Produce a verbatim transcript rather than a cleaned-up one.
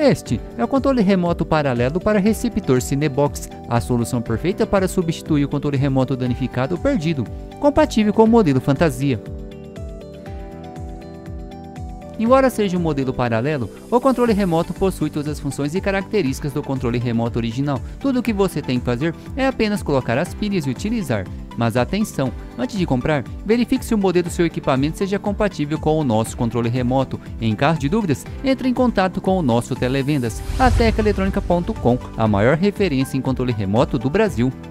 Este é o controle remoto paralelo para receptor Cinebox, a solução perfeita para substituir o controle remoto danificado ou perdido, compatível com o modelo Fantasia. Embora seja um modelo paralelo, o controle remoto possui todas as funções e características do controle remoto original. Tudo o que você tem que fazer é apenas colocar as pilhas e utilizar. Mas atenção, antes de comprar, verifique se o modelo do seu equipamento seja compatível com o nosso controle remoto. Em caso de dúvidas, entre em contato com o nosso televendas, a teca eletrônica ponto com, a maior referência em controle remoto do Brasil.